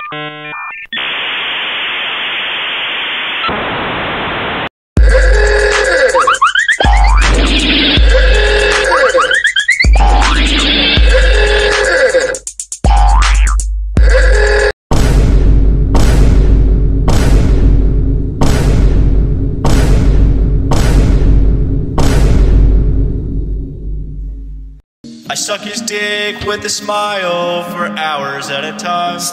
I suck his dick with a smile for hours at a time.